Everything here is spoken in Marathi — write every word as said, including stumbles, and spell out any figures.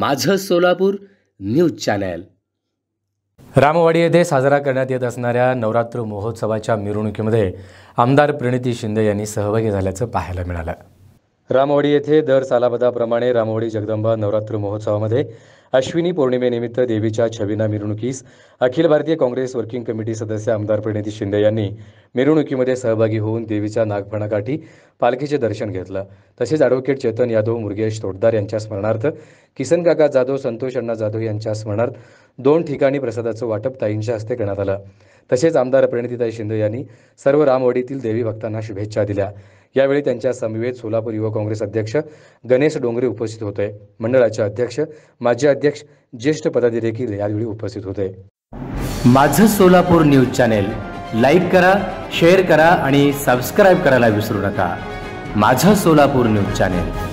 माझं सोलापूर न्यूज चॅनल। रामवाडी येथे साजरा करण्यात येत असणाऱ्या नवरात्र महोत्सवाच्या मिरवणुकीमध्ये आमदार प्रणिती शिंदे यांनी सहभागी झाल्याचं पाहायला मिळालं। रामवाडी येथे दर सालाबदाप्रमाणे रामवाडी जगदंबा नवरात्र महोत्सवामध्ये अश्विनी पौर्णिमेनिमित्त देवीच्या छबिना मिरवणुकीस अखिल भारतीय काँग्रेस वर्किंग कमिटी सदस्य आमदार प्रणिती शिंदे यांनी मिरवणुकीमध्ये सहभागी होऊन देवीच्या नागफणाकाठी पालखीचे दर्शन घेतलं। तसेच ॲडव्होकेट चेतन यादव, मुरगेश तोडदार यांच्या स्मरणार्थ किसन काका जाधव, संतोष अण्णा जाधव यांच्या स्मरणार्थ दोन ठिकाणी प्रसादाचं वाटप ताईंच्या हस्ते करण्यात आलं। तसेच आमदार प्रणितीताई शिंदे यांनी सर्व रामवाडीतील देवी भक्तांना शुभेच्छा दिल्या। यावेळी त्यांच्या समवेत सोलापूर युवा काँग्रेस अध्यक्ष गणेश डोंगरे उपस्थित होते। मंडळाचे अध्यक्ष, माजी अध्यक्ष, ज्येष्ठ पदाधिकारी देखील यावेळी उपस्थित होते। माझं सोलापूर न्यूज चॅनल लाईक करा, शेअर करा आणि सबस्क्राईब करायला विसरू नका। माझं सोलापूर न्यूज चॅनल।